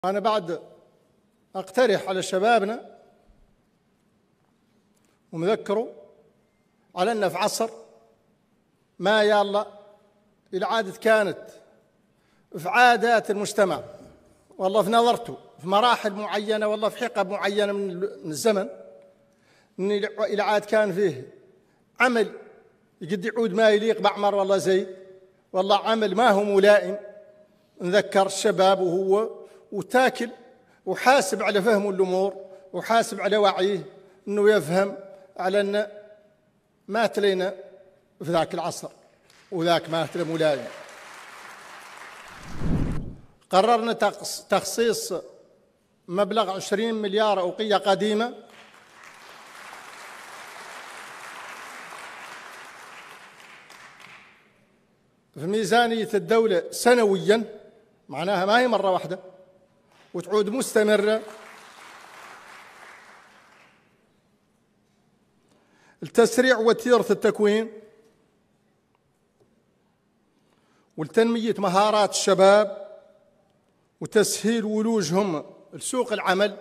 أنا بعد أقترح على شبابنا ومذكره على أن في عصر ما يلا العادة كانت في عادات المجتمع، والله في نظرته في مراحل معينة، والله في حقب معينة من الزمن، أن العاد كان فيه عمل يقد يعود ما يليق بعمر والله زي والله عمل ما هو ملائم. نذكر الشباب وهو وتاكل وحاسب على فهمه الأمور وحاسب على وعيه أنه يفهم على أن ما تلينا في ذاك العصر وذاك ما تلي ملائم. قررنا تخصيص مبلغ 20 مليار أوقية قديمة في ميزانية الدولة سنوياً، معناها ما هي مرة واحدة وتعود مستمرة، لتسريع وتيرة التكوين ولتنمية مهارات الشباب وتسهيل ولوجهم لسوق العمل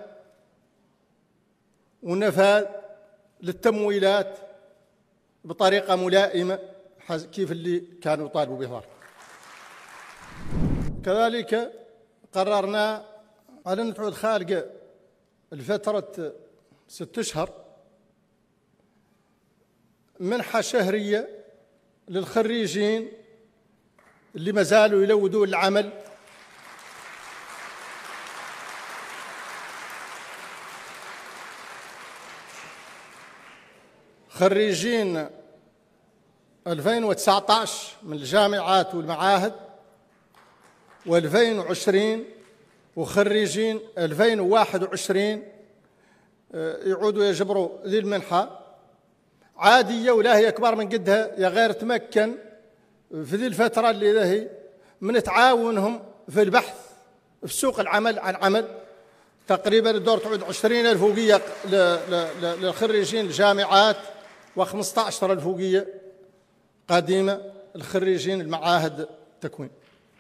ونفاذ للتمويلات بطريقة ملائمة كيف اللي كانوا يطالبوا بها. كذلك قررنا على أن تعود خارجة لفترة 6 أشهر منحة شهرية للخريجين اللي ما زالوا يلودون العمل خريجين 2019 من الجامعات والمعاهد و2020 وخريجين 2021 يعودوا يجبروا ذي المنحة عادية ولا هي أكبر من قدها، يا غير تمكن في ذي الفترة اللي هي من تعاونهم في البحث في سوق العمل عن عمل. تقريبا الدور تعود 20,000 فوقية للخريجين الجامعات و15,000 فوقية قديمة الخريجين المعاهد التكوين.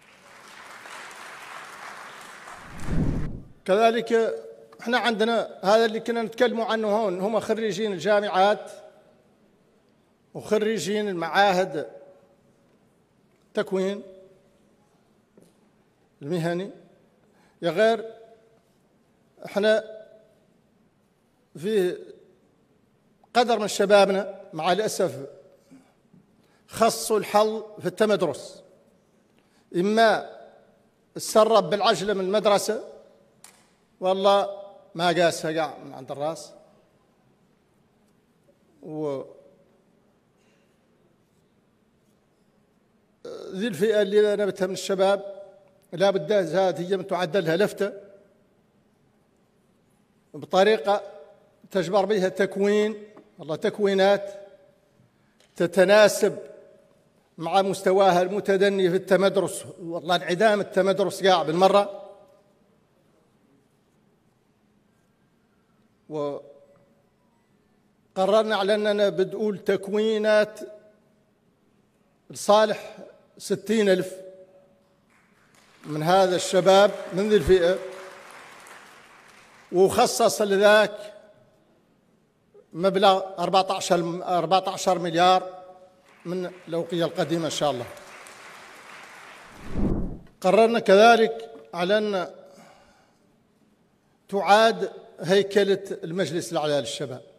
كذلك احنا عندنا هذا اللي كنا نتكلموا عنه هون، هم خريجين الجامعات وخريجين المعاهد التكوين المهني. يا غير احنا في قدر من شبابنا مع الأسف خصوا الحظ في التمدرس، إما تسرب بالعجلة من المدرسة والله ما قاسها قاع من عند الراس، ذي الفئة اللي أنا بتها من الشباب لا بد هي من تعدلها لفتة بطريقة تجبر بها تكوين والله تكوينات تتناسب مع مستواها المتدني في التمدرس، والله انعدام التمدرس قاع بالمرة. وقررنا على أننا بدؤول تكوينات لصالح 60,000 من هذا الشباب من ذي الفئة، وخصص لذاك مبلغ 14 مليار من الأوقية القديمة إن شاء الله. قررنا كذلك على أن تعاد هيكلة المجلس الأعلى للشباب،